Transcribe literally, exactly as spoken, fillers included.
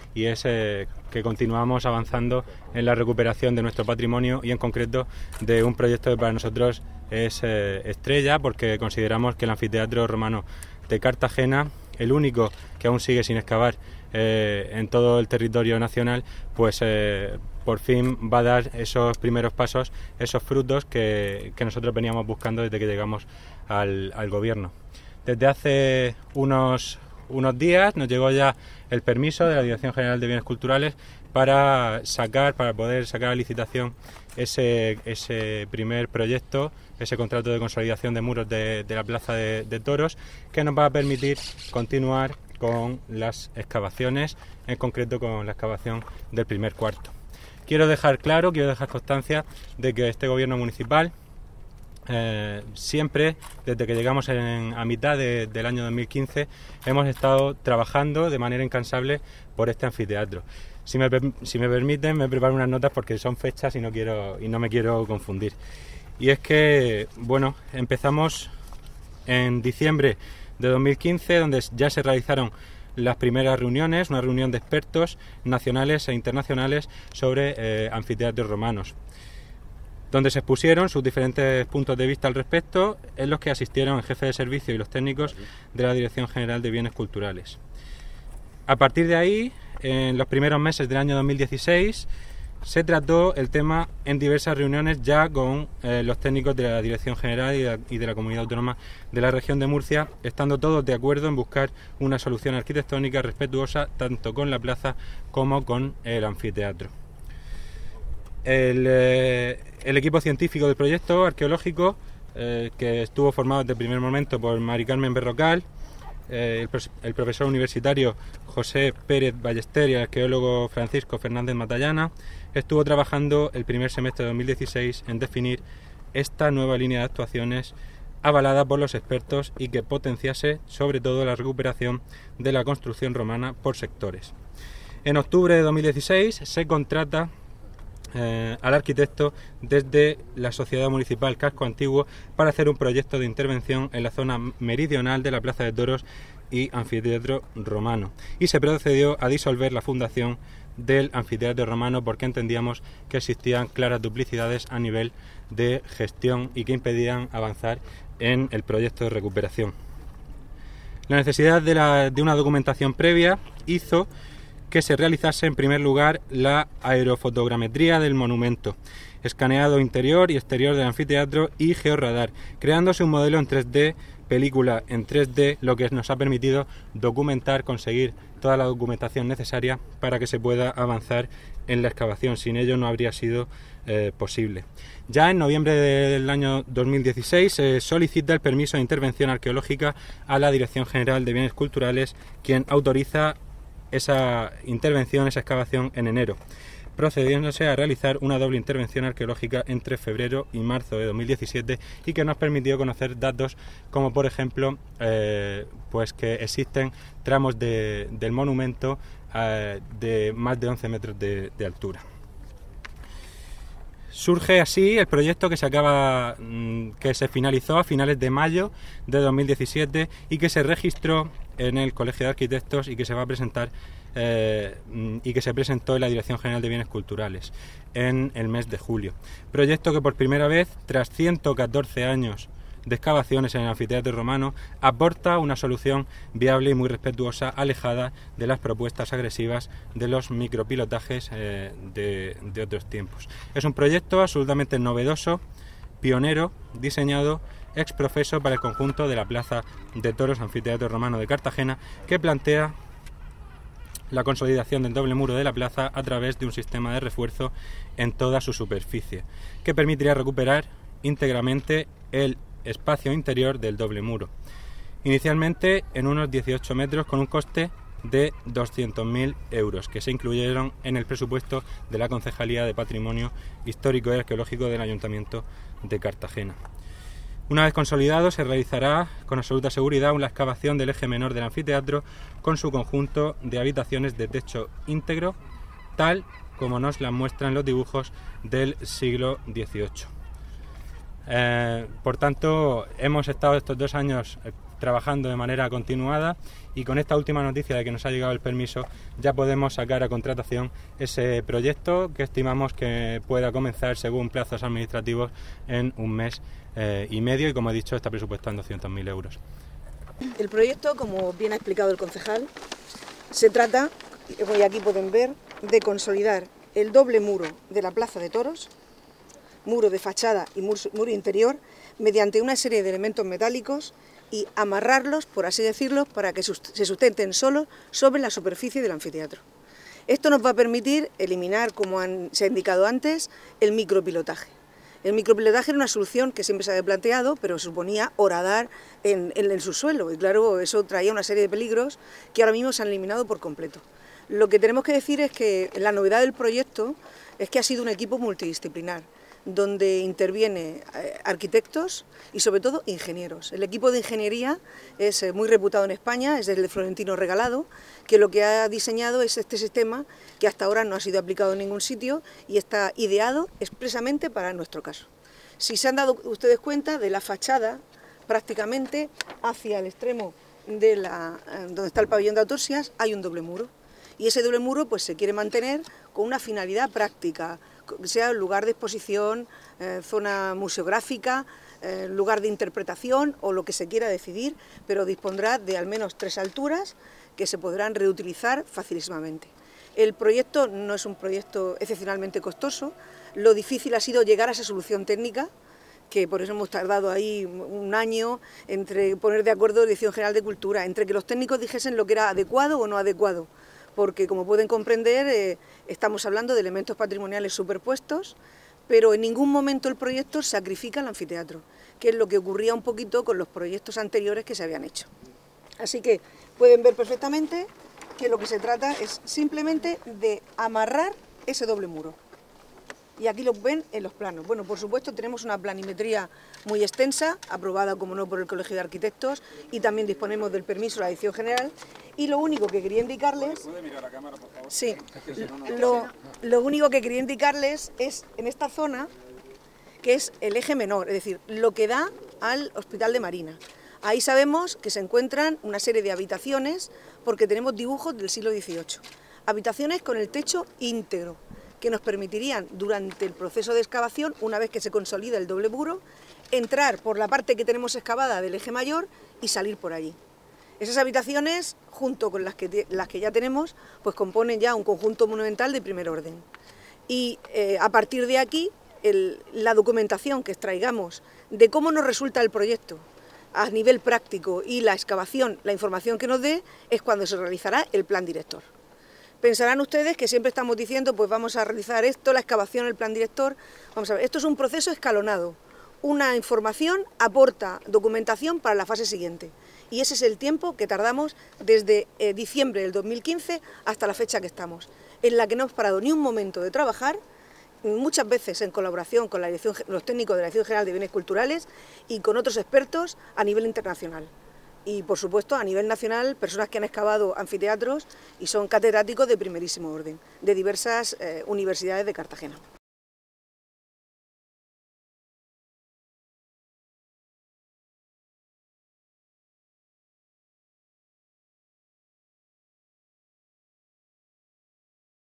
y es eh, que continuamos avanzando en la recuperación de nuestro patrimonio y en concreto de un proyecto que para nosotros es eh, estrella, porque consideramos que el anfiteatro romano de Cartagena, el único que aún sigue sin excavar eh, en todo el territorio nacional, pues eh, por fin va a dar esos primeros pasos, esos frutos que, que nosotros veníamos buscando desde que llegamos al, al gobierno. Desde hace unos, unos días nos llegó ya el permiso de la Dirección General de Bienes Culturales para sacar, para poder sacar a licitación ese, ese primer proyecto, ese contrato de consolidación de muros de, de la Plaza de, de Toros, que nos va a permitir continuar con las excavaciones, en concreto con la excavación del primer cuarto. Quiero dejar claro, quiero dejar constancia de que este gobierno municipal eh, siempre, desde que llegamos en, a mitad de, del año dos mil quince, hemos estado trabajando de manera incansable por este anfiteatro. Si me, si me permiten, me preparo unas notas porque son fechas y no quiero y no me quiero confundir. Y es que, bueno, empezamos en diciembre de dos mil quince, donde ya se realizaron las primeras reuniones, una reunión de expertos nacionales e internacionales sobre eh, anfiteatros romanos, donde se expusieron sus diferentes puntos de vista al respecto, en los que asistieron el jefe de servicio y los técnicos de la Dirección General de Bienes Culturales. A partir de ahí, en los primeros meses del año dos mil dieciséis, se trató el tema en diversas reuniones ya con eh, los técnicos de la Dirección General y de, y de la Comunidad Autónoma de la Región de Murcia, estando todos de acuerdo en buscar una solución arquitectónica respetuosa tanto con la plaza como con el anfiteatro. El, eh, el equipo científico del proyecto arqueológico, eh, que estuvo formado desde el primer momento por Mari Carmen Berrocal, eh, el, el profesor universitario José Pérez Ballester y el arqueólogo Francisco Fernández Matallana, estuvo trabajando el primer semestre de dos mil dieciséis en definir esta nueva línea de actuaciones avalada por los expertos y que potenciase sobre todo la recuperación de la construcción romana por sectores. En octubre de dos mil dieciséis se contrata eh, al arquitecto desde la Sociedad Municipal Casco Antiguo para hacer un proyecto de intervención en la zona meridional de la Plaza de Toros y anfiteatro romano, y se procedió a disolver la fundación del anfiteatro romano porque entendíamos que existían claras duplicidades a nivel de gestión y que impedían avanzar en el proyecto de recuperación. La necesidad de, la, de una documentación previa hizo que se realizase en primer lugar la aerofotogrametría del monumento, escaneado interior y exterior del anfiteatro y georradar, creándose un modelo en tres D, película en tres D, lo que nos ha permitido documentar, conseguir toda la documentación necesaria para que se pueda avanzar en la excavación. Sin ello no habría sido eh, posible. Ya en noviembre del año dos mil dieciséis se eh, solicita el permiso de intervención arqueológica a la Dirección General de Bienes Culturales, quien autoriza esa intervención, esa excavación en enero, procediéndose a realizar una doble intervención arqueológica entre febrero y marzo de dos mil diecisiete y que nos permitió conocer datos como por ejemplo eh, pues que existen tramos de, del monumento eh, de más de once metros de, de altura. Surge así el proyecto que se acaba, que se finalizó a finales de mayo de dos mil diecisiete y que se registró en el Colegio de Arquitectos y que se va a presentar eh, y que se presentó en la Dirección General de Bienes Culturales en el mes de julio. Proyecto que por primera vez, tras ciento catorce años de excavaciones en el anfiteatro romano, aporta una solución viable y muy respetuosa, alejada de las propuestas agresivas de los micropilotajes eh, de, de otros tiempos. Es un proyecto absolutamente novedoso, pionero, diseñado ex profeso para el conjunto de la Plaza de Toros Anfiteatro Romano de Cartagena, que plantea la consolidación del doble muro de la plaza a través de un sistema de refuerzo en toda su superficie, que permitiría recuperar íntegramente el espacio interior del doble muro, inicialmente en unos dieciocho metros con un coste de doscientos mil euros que se incluyeron en el presupuesto de la Concejalía de Patrimonio Histórico y Arqueológico del Ayuntamiento de Cartagena. Una vez consolidado, se realizará con absoluta seguridad una excavación del eje menor del anfiteatro con su conjunto de habitaciones de techo íntegro, tal como nos la muestran los dibujos del siglo dieciocho. Eh, por tanto, hemos estado estos dos años trabajando de manera continuada, y con esta última noticia de que nos ha llegado el permiso ya podemos sacar a contratación ese proyecto, que estimamos que pueda comenzar según plazos administrativos en un mes eh, y medio, y como he dicho está presupuestado en doscientos mil euros. El proyecto, como bien ha explicado el concejal, se trata, y aquí pueden ver, de consolidar el doble muro de la Plaza de Toros, muro de fachada y muro interior, mediante una serie de elementos metálicos y amarrarlos, por así decirlo, para que se sustenten solos sobre la superficie del anfiteatro. Esto nos va a permitir eliminar, como han, se ha indicado antes, el micropilotaje. El micropilotaje era una solución que siempre se había planteado, pero suponía horadar en, en el subsuelo, y claro, eso traía una serie de peligros que ahora mismo se han eliminado por completo. Lo que tenemos que decir es que la novedad del proyecto es que ha sido un equipo multidisciplinar, donde interviene arquitectos y sobre todo ingenieros. El equipo de ingeniería es muy reputado en España, es el de Florentino Regalado, que lo que ha diseñado es este sistema que hasta ahora no ha sido aplicado en ningún sitio y está ideado expresamente para nuestro caso. Si se han dado ustedes cuenta, de la fachada prácticamente hacia el extremo de la, donde está el pabellón de Autopsias hay un doble muro, y ese doble muro pues se quiere mantener con una finalidad práctica, sea lugar de exposición, eh, zona museográfica, eh, lugar de interpretación o lo que se quiera decidir, pero dispondrá de al menos tres alturas que se podrán reutilizar facilísimamente. El proyecto no es un proyecto excepcionalmente costoso, lo difícil ha sido llegar a esa solución técnica, que por eso hemos tardado ahí un año entre poner de acuerdo la Dirección General de Cultura, entre que los técnicos dijesen lo que era adecuado o no adecuado, porque como pueden comprender eh, estamos hablando de elementos patrimoniales superpuestos, pero en ningún momento el proyecto sacrifica el anfiteatro, que es lo que ocurría un poquito con los proyectos anteriores que se habían hecho. Así que pueden ver perfectamente que lo que se trata es simplemente de amarrar ese doble muro. Y aquí lo ven en los planos. Bueno, por supuesto tenemos una planimetría muy extensa, aprobada como no por el Colegio de Arquitectos, y también disponemos del permiso de la Dirección General. Y lo único que quería indicarles... ¿Puede mirar a cámara, por favor? Sí. Lo, lo único que quería indicarles es en esta zona, que es el eje menor, es decir, lo que da al Hospital de Marina. Ahí sabemos que se encuentran una serie de habitaciones, porque tenemos dibujos del siglo dieciocho. Habitaciones con el techo íntegro, que nos permitirían durante el proceso de excavación, una vez que se consolida el doble muro, entrar por la parte que tenemos excavada del eje mayor y salir por allí. Esas habitaciones, junto con las que, las que ya tenemos, pues componen ya un conjunto monumental de primer orden. Y eh, a partir de aquí, el, la documentación que extraigamos de cómo nos resulta el proyecto a nivel práctico y la excavación, la información que nos dé, es cuando se realizará el plan director. Pensarán ustedes que siempre estamos diciendo, pues vamos a realizar esto, la excavación, el plan director. Vamos a ver, esto es un proceso escalonado. Una información aporta documentación para la fase siguiente. Y ese es el tiempo que tardamos desde eh, diciembre del dos mil quince hasta la fecha que estamos, en la que no hemos parado ni un momento de trabajar, muchas veces en colaboración con la dirección, los técnicos de la Dirección General de Bienes Culturales y con otros expertos a nivel internacional. Y, por supuesto, a nivel nacional, personas que han excavado anfiteatros y son catedráticos de primerísimo orden, de diversas eh, universidades de Cartagena.